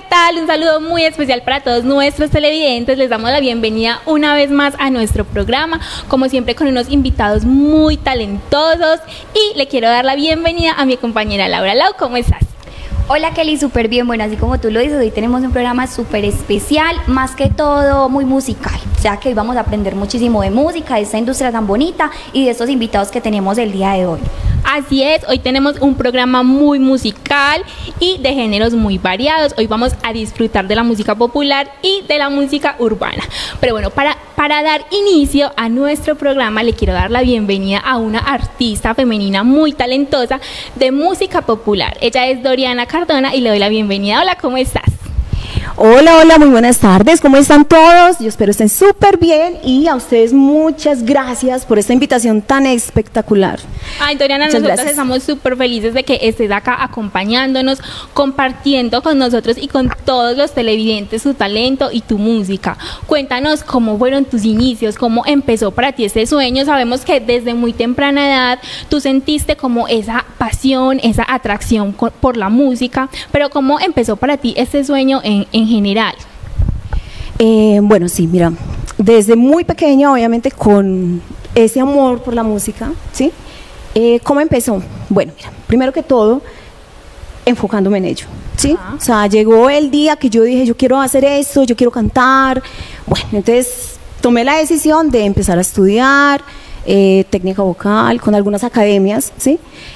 tal? Un saludo muy especial para todos nuestros televidentes. Les damos la bienvenida una vez más a nuestro programa, como siempre con unos invitados muy talentosos. Y le quiero dar la bienvenida a mi compañera Laura. Lau, ¿cómo estás? Hola Kelly, súper bien. Bueno, así como tú lo dices, hoy tenemos un programa súper especial, más que todo muy musical. O sea que hoy vamos a aprender muchísimo de música, de esta industria tan bonita y de estos invitados que tenemos el día de hoy. Así es, hoy tenemos un programa muy musical y de géneros muy variados. Hoy vamos a disfrutar de la música popular y de la música urbana. Pero bueno, para dar inicio a nuestro programa, le quiero dar la bienvenida a una artista femenina muy talentosa de música popular. Ella es Doriana Cardona y le doy la bienvenida. Hola, ¿cómo estás? Hola, muy buenas tardes, ¿cómo están todos? Yo espero estén súper bien y a ustedes muchas gracias por esta invitación tan espectacular. Ay, Doriana, nosotros estamos súper felices de que estés acá acompañándonos, compartiendo con nosotros y con todos los televidentes tu talento y tu música. Cuéntanos cómo fueron tus inicios, cómo empezó para ti este sueño. Sabemos que desde muy temprana edad tú sentiste como esa pasión, esa atracción por la música, pero ¿cómo empezó para ti este sueño en general? Bueno, sí, mira, desde muy pequeña, obviamente, con ese amor por la música, ¿sí? ¿Cómo empezó? Bueno, mira, primero que todo, enfocándome en ello, ¿sí? O sea, llegó el día que yo dije, yo quiero hacer esto, yo quiero cantar. Bueno, entonces tomé la decisión de empezar a estudiar técnica vocal con algunas academias, ¿sí?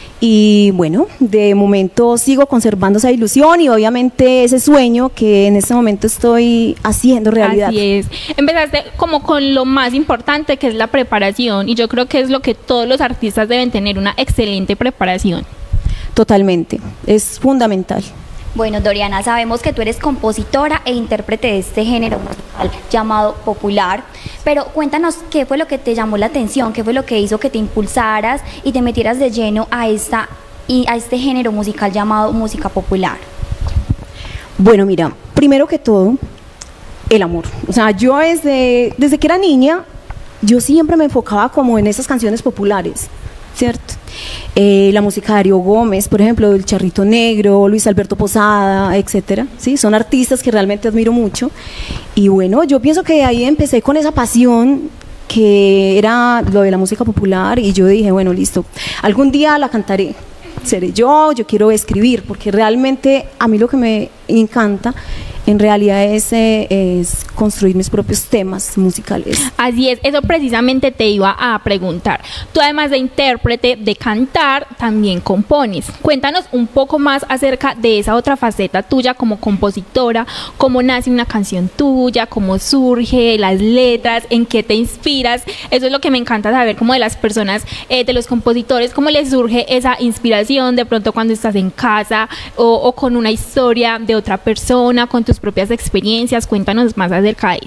Y bueno, de momento sigo conservando esa ilusión y obviamente ese sueño que en este momento estoy haciendo realidad. Así es. Empezaste como con lo más importante, que es la preparación, y yo creo que es lo que todos los artistas deben tener, una excelente preparación. Totalmente, es fundamental. Bueno, Doriana, sabemos que tú eres compositora e intérprete de este género musical llamado popular, pero cuéntanos qué fue lo que te llamó la atención, qué fue lo que hizo que te impulsaras y te metieras de lleno a este género musical llamado música popular. Bueno, mira, primero que todo, el amor. O sea, yo desde que era niña, yo siempre me enfocaba como en esas canciones populares, ¿cierto? La música de Darío Gómez, por ejemplo, El Charrito Negro, Luis Alberto Posada, etcétera, ¿sí? Son artistas que realmente admiro mucho. Y bueno, yo pienso que ahí empecé con esa pasión que era lo de la música popular y yo dije, bueno, listo, algún día la cantaré, seré yo quiero escribir, porque realmente a mí lo que me encanta en realidad es construir mis propios temas musicales. Así es, eso precisamente te iba a preguntar. Tú, además de intérprete, de cantar, también compones. Cuéntanos un poco más acerca de esa otra faceta tuya como compositora, cómo nace una canción tuya, cómo surge, las letras, en qué te inspiras. Eso es lo que me encanta saber, como de las personas, de los compositores, cómo les surge esa inspiración de pronto cuando estás en casa o con una historia de otra persona, con tus propias experiencias. Cuéntanos más acerca de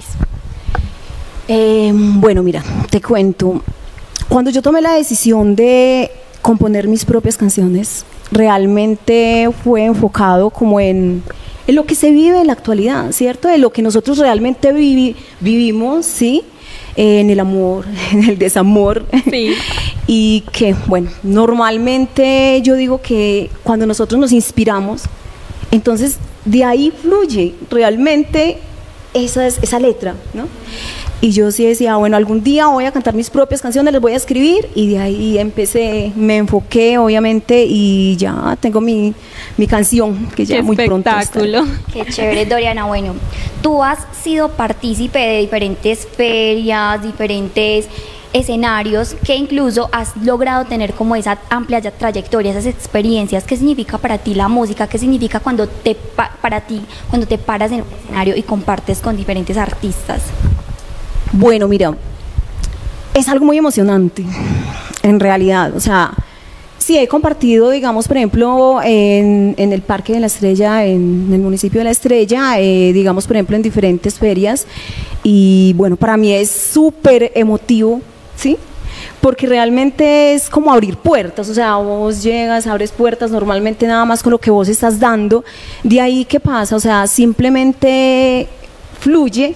eso. Bueno, mira, te cuento. Cuando yo tomé la decisión de componer mis propias canciones, realmente fue enfocado como en lo que se vive en la actualidad, ¿cierto? De lo que nosotros realmente vivimos, ¿sí? En el amor, en el desamor. Sí. Y que, bueno, normalmente yo digo que cuando nosotros nos inspiramos, entonces de ahí fluye realmente esa letra, ¿no? Y yo sí decía, bueno, algún día voy a cantar mis propias canciones, les voy a escribir, y de ahí empecé, me enfoqué obviamente y ya tengo mi canción que ya muy pronto está. Qué chévere, Doriana. Bueno, tú has sido partícipe de diferentes ferias, diferentes escenarios, que incluso has logrado tener como esa amplia trayectoria, esas experiencias. ¿Qué significa para ti la música? ¿Qué significa cuando para ti cuando te paras en un escenario y compartes con diferentes artistas? Bueno, mira, es algo muy emocionante, en realidad. O sea, sí he compartido, digamos, por ejemplo, en el Parque de la Estrella, en el municipio de La Estrella, digamos, por ejemplo, en diferentes ferias, y bueno, para mí es súper emotivo, ¿sí? Porque realmente es como abrir puertas. O sea, vos llegas, abres puertas normalmente nada más con lo que vos estás dando. De ahí, ¿qué pasa? O sea, simplemente fluye,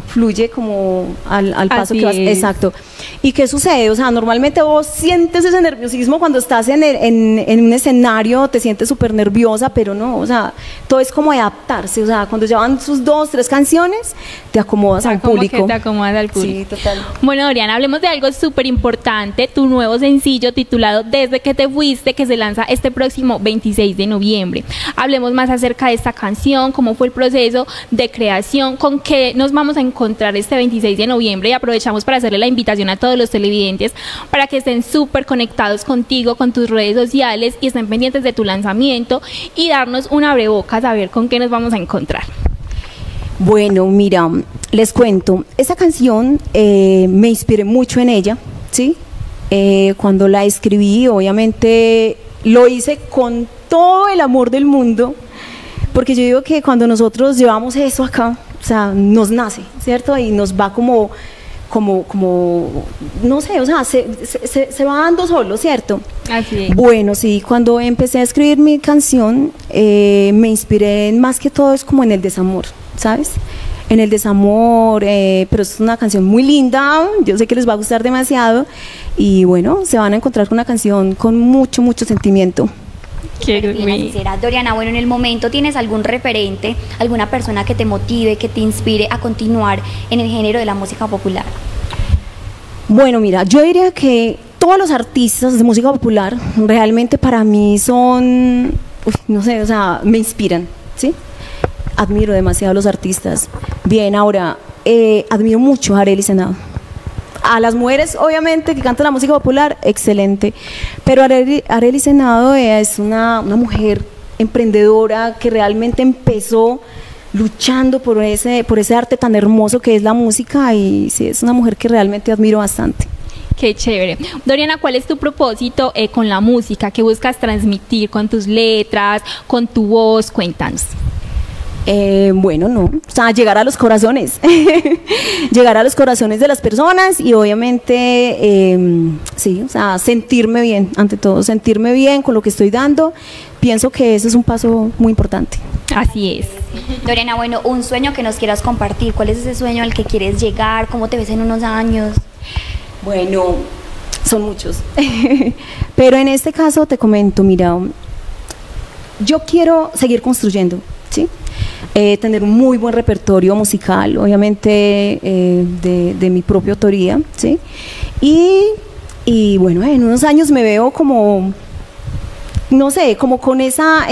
fluye como al paso Así que vas. es. Exacto. ¿Y qué sucede? O sea, normalmente vos sientes ese nerviosismo cuando estás en un escenario, te sientes súper nerviosa, pero no, o sea, todo es como adaptarse. O sea, cuando llevan sus 2, 3 canciones, te acomodas al Como público. que te acomodas al público. Sí, total. Bueno, Doriana, hablemos de algo súper importante, tu nuevo sencillo titulado Desde que te fuiste, que se lanza este próximo 26 de noviembre. Hablemos más acerca de esta canción, cómo fue el proceso de creación, con qué nos vamos a encontrar este 26 de noviembre, y aprovechamos para hacerle la invitación a todos los televidentes para que estén súper conectados contigo, con tus redes sociales, y estén pendientes de tu lanzamiento y darnos un abrebocas a ver con qué nos vamos a encontrar. Bueno, mira, les cuento, esta canción me inspiré mucho en ella, ¿sí? Cuando la escribí, obviamente lo hice con todo el amor del mundo, porque yo digo que cuando nosotros llevamos eso acá, o sea, nos nace, ¿cierto? Y nos va como no sé, o sea, se va dando solo, ¿cierto? Así es. Bueno, sí, cuando empecé a escribir mi canción, me inspiré más que todo es como en el desamor, ¿sabes? En el desamor, pero es una canción muy linda, yo sé que les va a gustar demasiado, y bueno, se van a encontrar con una canción con mucho, mucho sentimiento. Bien, así será. Doriana, bueno, en el momento, ¿tienes algún referente, alguna persona que te motive, que te inspire a continuar en el género de la música popular? Bueno, mira, yo diría que todos los artistas de música popular realmente para mí son, no sé, o sea, me inspiran, ¿sí? Admiro demasiado a los artistas. Bien, ahora, admiro mucho a Arelis Senado. A las mujeres, obviamente, que cantan la música popular, excelente. Pero Arelis Senado es una mujer emprendedora que realmente empezó luchando por ese arte tan hermoso que es la música, y sí, es una mujer que realmente admiro bastante. Qué chévere. Doriana, ¿cuál es tu propósito con la música? ¿Qué buscas transmitir con tus letras, con tu voz? Cuéntanos. Bueno, no, o sea, llegar a los corazones, llegar a los corazones de las personas, y obviamente, sí, o sea, sentirme bien, ante todo, sentirme bien con lo que estoy dando. Pienso que ese es un paso muy importante. Así es. Doriana, bueno, un sueño que nos quieras compartir, ¿cuál es ese sueño al que quieres llegar? ¿Cómo te ves en unos años? Bueno, son muchos, pero en este caso te comento, mira, yo quiero seguir construyendo, ¿sí? Tener un muy buen repertorio musical, obviamente de mi propia autoría, ¿sí? Y bueno, en unos años me veo como, no sé, como con esa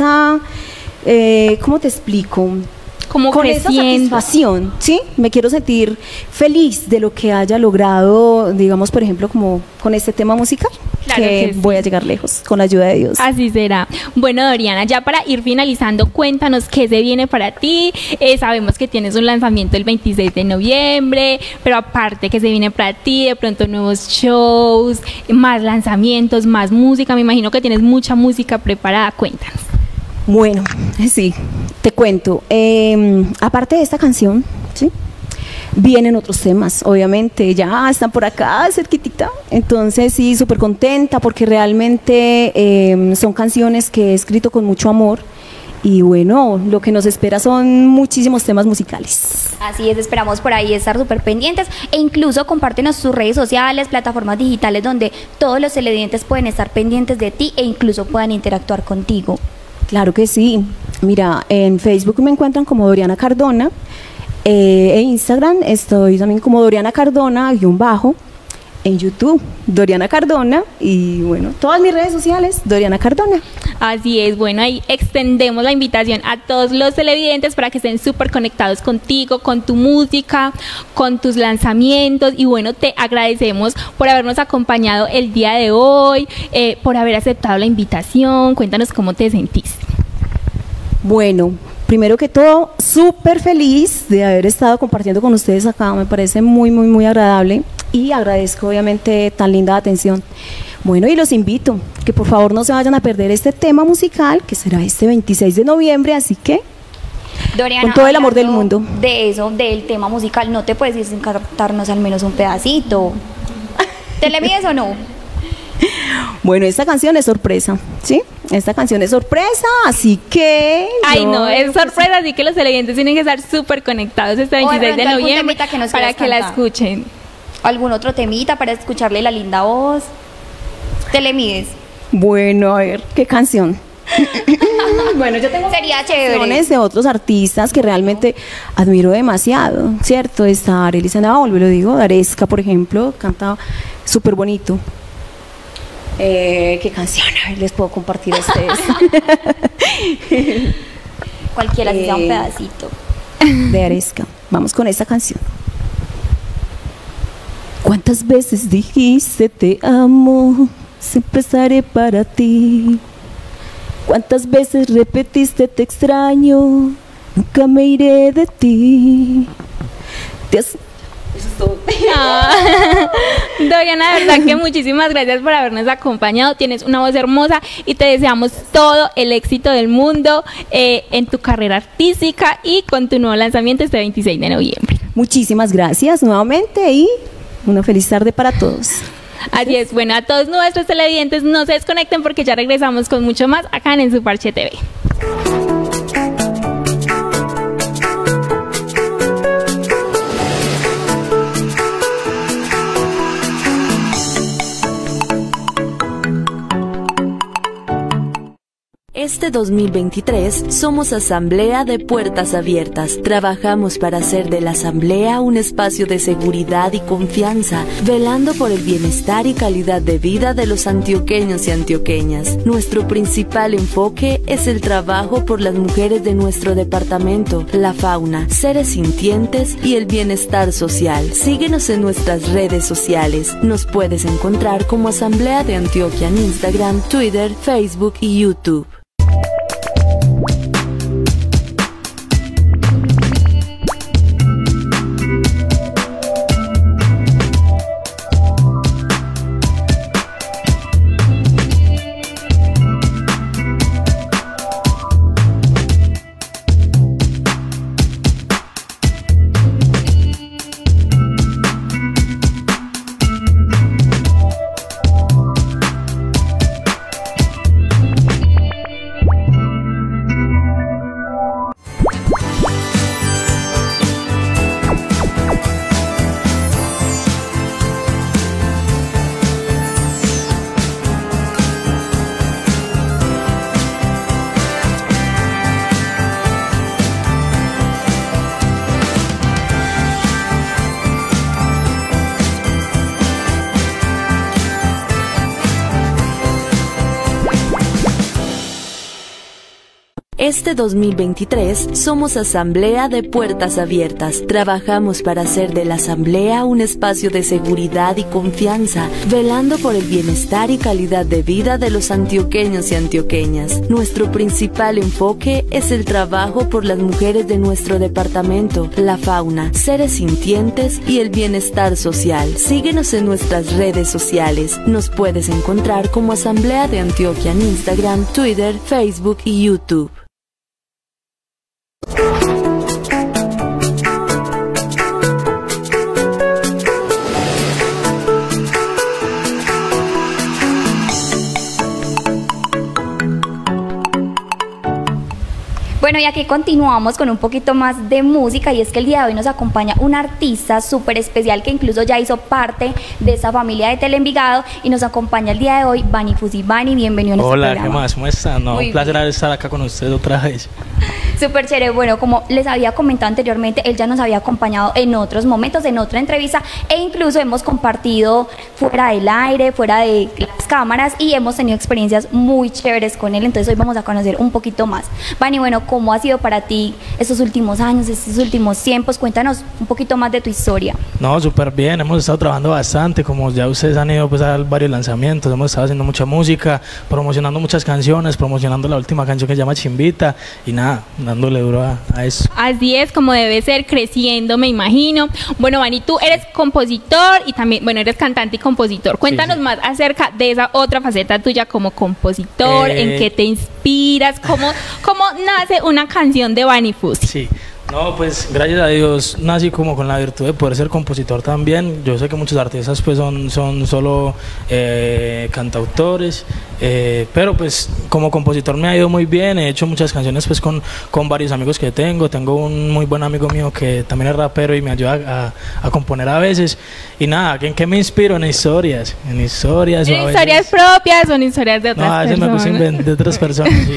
¿cómo te explico? Como con esa satisfacción, ¿sí? Me quiero sentir feliz de lo que haya logrado, digamos, por ejemplo, como con este tema musical, Claro que sí. voy a llegar lejos, con la ayuda de Dios. Así será. Bueno, Doriana, ya para ir finalizando, cuéntanos qué se viene para ti. Sabemos que tienes un lanzamiento el 26 de noviembre, pero aparte, ¿qué se viene para ti? De pronto nuevos shows, más lanzamientos, más música. Me imagino que tienes mucha música preparada. Cuéntanos. Bueno, sí, te cuento. Aparte de esta canción, ¿sí? Vienen otros temas, obviamente, ya están por acá, cerquitita. Entonces, sí, súper contenta porque realmente son canciones que he escrito con mucho amor. Y bueno, lo que nos espera son muchísimos temas musicales. Así es, esperamos por ahí estar súper pendientes, e incluso compártenos tus redes sociales, plataformas digitales donde todos los televidentes pueden estar pendientes de ti e incluso puedan interactuar contigo. Claro que sí. Mira, en Facebook me encuentran como Doriana Cardona, en Instagram estoy también como Doriana Cardona _ en YouTube Doriana Cardona, y bueno, todas mis redes sociales Doriana Cardona. Así es, bueno, ahí extendemos la invitación a todos los televidentes para que estén súper conectados contigo, con tu música, con tus lanzamientos, y bueno, te agradecemos por habernos acompañado el día de hoy, por haber aceptado la invitación. Cuéntanos cómo te sentiste. Bueno, primero que todo, súper feliz de haber estado compartiendo con ustedes acá, me parece muy, muy, muy agradable, y agradezco obviamente tan linda atención. Bueno, y los invito que por favor no se vayan a perder este tema musical, que será este 26 de noviembre, así que Doriana, con todo el amor del mundo. De eso, del tema musical, ¿no te puedes ir sin cantarnos al menos un pedacito? ¿Te le mides o no? Bueno, esta canción es sorpresa, ¿sí? esta canción es sorpresa, así que... Ay, no, es sorpresa, así que los televidentes tienen que estar súper conectados este 26 de noviembre para que la escuchen. ¿Algún otro temita para escucharle la linda voz? ¿Te le mides? Bueno, a ver, ¿qué canción? Bueno, yo tengo canciones de otros artistas que realmente admiro demasiado, ¿cierto? Está Arely Sandoval, lo digo, Daresca, por ejemplo, canta súper bonito. ¿Qué canción? A ver, les puedo compartir a ustedes. Cualquiera que sea un pedacito. De Aresca. Vamos con esta canción. ¿Cuántas veces dijiste te amo? Siempre estaré para ti. ¿Cuántas veces repetiste te extraño? Nunca me iré de ti. Eso es todo. Doriana, de verdad que muchísimas gracias por habernos acompañado. Tienes una voz hermosa y te deseamos todo el éxito del mundo en tu carrera artística y con tu nuevo lanzamiento este 26 de noviembre. Muchísimas gracias nuevamente y una feliz tarde para todos. Así es, bueno, a todos nuestros televidentes no se desconecten porque ya regresamos con mucho más acá en Su Parche TV. Este 2023 somos Asamblea de Puertas Abiertas. Trabajamos para hacer de la Asamblea un espacio de seguridad y confianza, velando por el bienestar y calidad de vida de los antioqueños y antioqueñas. Nuestro principal enfoque es el trabajo por las mujeres de nuestro departamento, la fauna, seres sintientes y el bienestar social. Síguenos en nuestras redes sociales. Nos puedes encontrar como Asamblea de Antioquia en Instagram, Twitter, Facebook y YouTube. Este 2023 somos Asamblea de Puertas Abiertas. Trabajamos para hacer de la Asamblea un espacio de seguridad y confianza, velando por el bienestar y calidad de vida de los antioqueños y antioqueñas. Nuestro principal enfoque es el trabajo por las mujeres de nuestro departamento, la fauna, seres sintientes y el bienestar social. Síguenos en nuestras redes sociales. Nos puedes encontrar como Asamblea de Antioquia en Instagram, Twitter, Facebook y YouTube. Bueno, y aquí continuamos con un poquito más de música y es que el día de hoy nos acompaña un artista súper especial que incluso ya hizo parte de esa familia de Teleenvigado y nos acompaña el día de hoy Vani Fusi. Vani, bienvenido a nuestro programa. Hola, ¿qué más? ¿Cómo están? No, un placer estar acá con ustedes otra vez. Súper chévere. Bueno, como les había comentado anteriormente, él ya nos había acompañado en otros momentos, en otra entrevista e incluso hemos compartido fuera del aire, fuera de las cámaras y hemos tenido experiencias muy chéveres con él, entonces hoy vamos a conocer un poquito más. Vani, bueno, ¿cómo ha sido para ti estos últimos años, estos últimos tiempos? Cuéntanos un poquito más de tu historia. No, súper bien, hemos estado trabajando bastante, como ya ustedes han ido pues a varios lanzamientos, hemos estado haciendo mucha música, promocionando muchas canciones, promocionando la última canción que se llama Chimbita y nada, dándole duro a eso. Así es, como debe ser, creciendo, me imagino. Bueno, Vani, tú eres compositor y también, bueno, eres cantante y compositor. Cuéntanos más acerca de esa otra faceta tuya como compositor, en qué te inspiras, cómo nace una canción de Vani Fusi. Sí, No, pues gracias a Dios nací como con la virtud de poder ser compositor también. Yo sé que muchos artistas pues son solo cantautores, pero pues como compositor me ha ido muy bien. He hecho muchas canciones pues con varios amigos que tengo. Tengo un muy buen amigo mío que también es rapero y me ayuda a componer a veces. Y nada, ¿en qué me inspiro? En historias. En historias. ¿En historias propias o en historias de otras personas? No, a veces me gusta de otras personas, sí.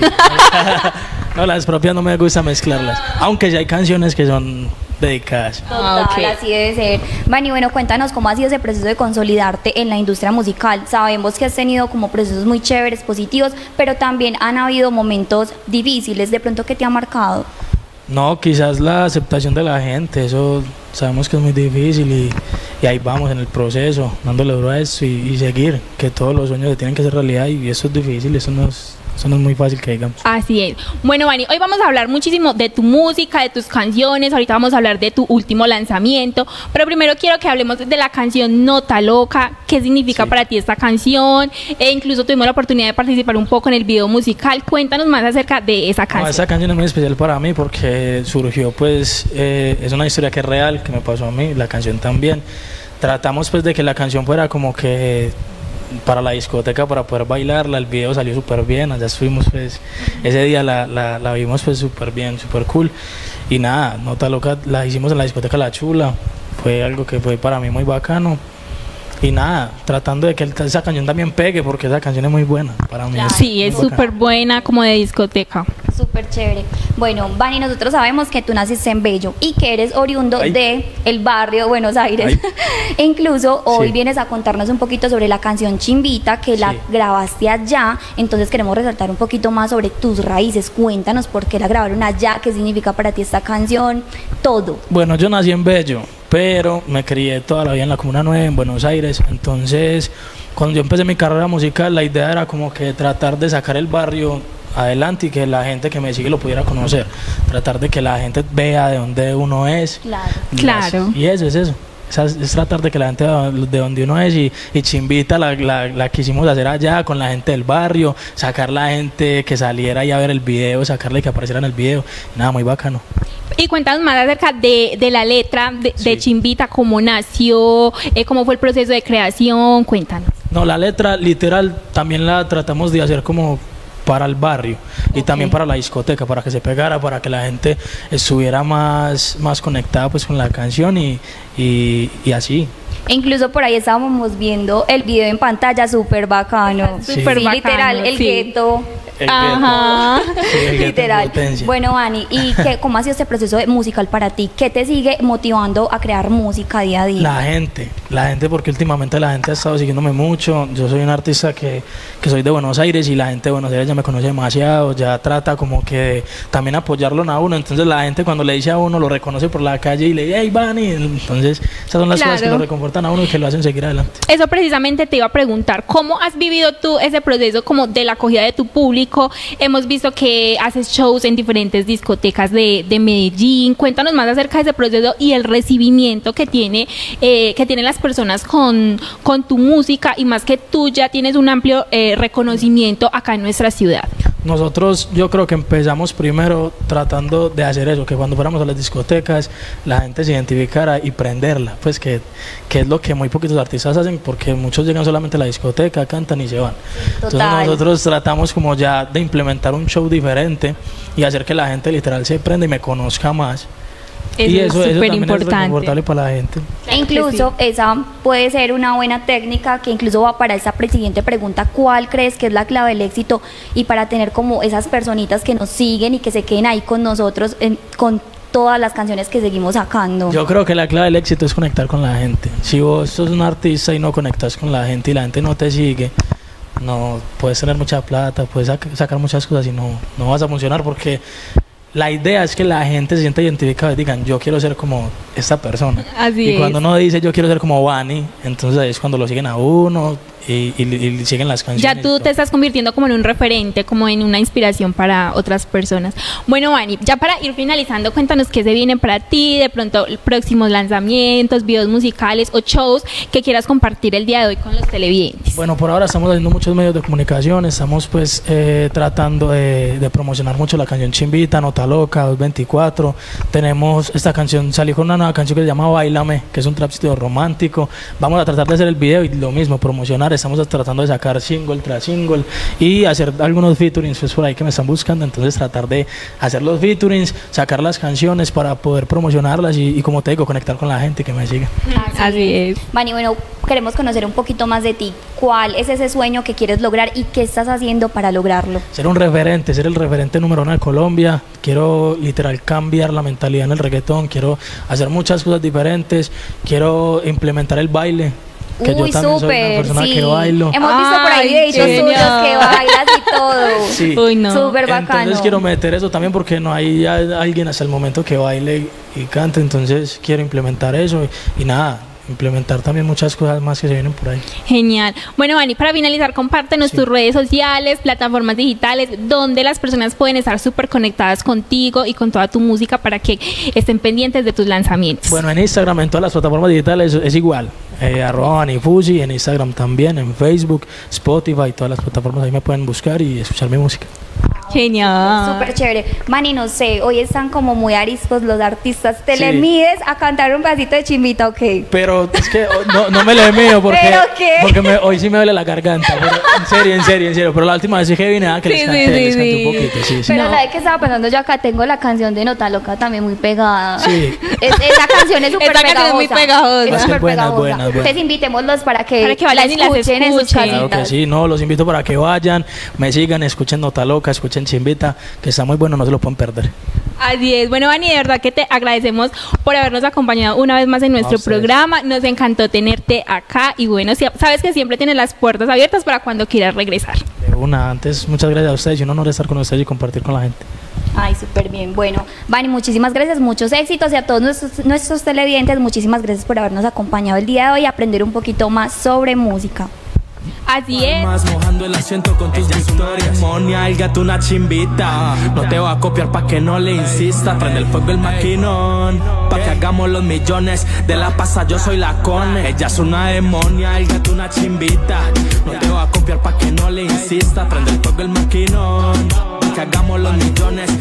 No, las propias no me gusta mezclarlas, aunque ya hay canciones que son dedicadas. Total, Ok. así debe ser. Vani, bueno, cuéntanos cómo ha sido ese proceso de consolidarte en la industria musical. Sabemos que has tenido como procesos muy chéveres, positivos, pero también han habido momentos difíciles, de pronto, que te ha marcado. No, quizás la aceptación de la gente, eso sabemos que es muy difícil y ahí vamos en el proceso, dándole duro a eso y seguir, que todos los sueños se tienen que hacer realidad y eso es difícil, eso no es muy fácil que digamos. Así es. Bueno, Vani, hoy vamos a hablar muchísimo de tu música, de tus canciones. Ahorita vamos a hablar de tu último lanzamiento. Pero primero quiero que hablemos de la canción Nota Loca. ¿Qué significa para ti esta canción? E incluso tuvimos la oportunidad de participar un poco en el video musical. Cuéntanos más acerca de esa canción. No, esa canción es muy especial para mí porque surgió pues, es una historia que es real, que me pasó a mí, la canción también. Tratamos pues de que la canción fuera como que para la discoteca, para poder bailarla. El video salió súper bien, allá estuvimos pues, ese día la vimos pues súper bien, súper cool. Y nada, Nota Loca la hicimos en la discoteca La Chula, fue algo que fue para mí muy bacano. Y nada, tratando de que esa canción también pegue, porque esa canción es muy buena para mí. Sí, es muy bacana. súper buena, como de discoteca. Súper chévere. Bueno, Vani, nosotros sabemos que tú naciste en Bello y que eres oriundo Ay. de el barrio de Buenos Aires. Ay. E incluso hoy Sí. vienes a contarnos un poquito sobre la canción Chimbita, que la Sí. grabaste allá. Entonces queremos resaltar un poquito más sobre tus raíces. Cuéntanos por qué la grabaron allá, qué significa para ti esta canción, todo. Bueno, yo nací en Bello, pero me crié toda la vida en la Comuna 9, en Buenos Aires. Entonces, cuando yo empecé mi carrera musical, la idea era como que tratar de sacar el barrio adelante y que la gente que me sigue lo pudiera conocer. Tratar de que la gente vea de dónde uno es. Claro. Claro. Y eso es eso. Es tratar de que la gente vea de donde uno es y Chimbita la quisimos hacer allá con la gente del barrio, sacar la gente que saliera y a ver el video, sacarle que apareciera en el video. Nada, muy bacano. Y cuéntanos más acerca de la letra de Sí. Chimbita, cómo nació, cómo fue el proceso de creación. Cuéntanos. No, la letra literal también la tratamos de hacer como para el barrio y también para la discoteca, para que se pegara, para que la gente estuviera más conectada pues con la canción y así. E incluso por ahí estábamos viendo el video en pantalla, súper bacano. Sí. Súper bacano, literal, el sí. gueto. El Ajá. gueto. Sí, el gueto en Literal. potencia. Bueno, Vani, ¿y cómo ha sido este proceso musical para ti? ¿Qué te sigue motivando a crear música día a día? La gente, porque últimamente la gente ha estado siguiéndome mucho. Yo soy un artista que soy de Buenos Aires y la gente de Buenos Aires ya me conoce demasiado, ya trata como que también apoyarlo a uno. Entonces la gente cuando le dice a uno, lo reconoce por la calle y le dice, hey, Vani. Entonces esas son las cosas que Claro. lo reconfortan a uno y que lo hacen seguir adelante. Eso precisamente te iba a preguntar, ¿cómo has vivido tú ese proceso como de la acogida de tu público? Hemos visto que haces shows en diferentes discotecas de Medellín. Cuéntanos más acerca de ese proceso y el recibimiento que tienen las personas con tu música, y más que tú ya tienes un amplio reconocimiento acá en nuestra ciudad. Nosotros yo creo que empezamos primero tratando de hacer eso, que cuando fuéramos a las discotecas la gente se identificara y prenderla, pues que es lo que muy poquitos artistas hacen, porque muchos llegan solamente a la discoteca, cantan y se van. Entonces Total. nosotros tratamos como ya de implementar un show diferente y hacer que la gente literal se prenda y me conozca más. Y Eso es súper también es importante. reconfortable para la gente. E incluso esa puede ser una buena técnica que incluso va para esa siguiente pregunta: ¿cuál crees que es la clave del éxito y para tener como esas personitas que nos siguen y que se queden ahí con nosotros con todas las canciones que seguimos sacando? Yo creo que la clave del éxito es conectar con la gente. Si vos sos un artista y no conectas con la gente y la gente no te sigue, no puedes tener mucha plata, puedes sacar muchas cosas y no vas a funcionar, porque la idea es que la gente se sienta identificada y digan, yo quiero ser como esta persona. Así y es. cuando uno dice yo quiero ser como Vani, entonces ahí es cuando lo siguen a uno y siguen las canciones. Ya tú te estás convirtiendo como en un referente, como en una inspiración para otras personas. Bueno, Vani, ya para ir finalizando, cuéntanos qué se viene para ti, de pronto próximos lanzamientos, videos musicales o shows que quieras compartir el día de hoy con los televidentes. Bueno, por ahora estamos haciendo muchos medios de comunicación, estamos pues tratando de promocionar mucho la canción Chimbita, Nota Loca, 224. Tenemos esta canción, salí con una nueva canción que se llama Báilame, que es un trapcito romántico. Vamos a tratar de hacer el video y lo mismo, promocionar. Estamos tratando de sacar single tras single y hacer algunos featurings pues por ahí que me están buscando, entonces tratar de hacer los featurings, sacar las canciones para poder promocionarlas y como te digo, conectar con la gente que me sigue. Así es. Vani, bueno, queremos conocer un poquito más de ti. ¿Cuál es ese sueño que quieres lograr y qué estás haciendo para lograrlo? Ser un referente, ser el referente número 1 de Colombia. Quiero literal cambiar la mentalidad en el reggaetón, quiero hacer muchas cosas diferentes, quiero implementar el baile. Que Uy, yo también soy una persona que bailo. Hemos visto por ahí videitos tuyos que bailas y todo. Sí. Uy, no. Súper bacano. Entonces quiero meter eso también porque no hay alguien hasta el momento que baile y cante, entonces quiero implementar eso y nada, implementar también muchas cosas más que se vienen por ahí. Genial. Bueno, Vani, para finalizar, compártenos tus redes sociales, plataformas digitales, donde las personas pueden estar súper conectadas contigo y con toda tu música para que estén pendientes de tus lanzamientos. Bueno, en Instagram, en todas las plataformas digitales es igual. @VaniFuji, en Instagram también, en Facebook, Spotify, todas las plataformas ahí me pueden buscar y escuchar mi música. Genial. Súper chévere. Mani, no sé, hoy están como muy ariscos los artistas. ¿Te Sí. le mides a cantar un pedacito de Chimbita o qué? Pero es que no me le mío porque, ¿Pero qué? porque hoy sí me duele la garganta. Pero, en serio. Pero la última vez sí que vine que Sí, les canté, sí, les canté sí. un poquito. Sí. Pero No. ¿sabes qué estaba pensando yo acá? Tengo la canción de Nota Loca también muy pegada. Sí. Esa canción es súper Esa pegajosa. canción es muy pegajosa. Es Es súper buena, pegajosa. buena. Entonces invitémoslos para que vayan y las escuchen en sus escuchen. casitas. Claro que sí, no, los invito para que vayan, me sigan, escuchen Nota Loca, escuchen Chimbita, que está muy bueno, no se lo pueden perder. Así es. Bueno, Vani, de verdad que te agradecemos por habernos acompañado una vez más en nuestro ustedes. programa. Nos encantó tenerte acá y bueno, sabes que siempre tienes las puertas abiertas para cuando quieras regresar. De una, antes, muchas gracias a ustedes y un honor estar con ustedes y compartir con la gente. Ay, súper bien. Bueno, Vani, muchísimas gracias, muchos éxitos y a todos nuestros televidentes, muchísimas gracias por habernos acompañado el día de hoy y aprender un poquito más sobre música. Así es. Más mojando el asiento con tus victorias. Monia, el gato, una chimbita. No te va a copiar pa' que no le insista. Prende el fuego el maquinón pa' que hagamos los millones. De la pasa yo soy la cone. Ella es una demonia, el gato, una chimbita. No te va a copiar pa' que no le insista. Prende el fuego el maquinón pa' que hagamos los millones.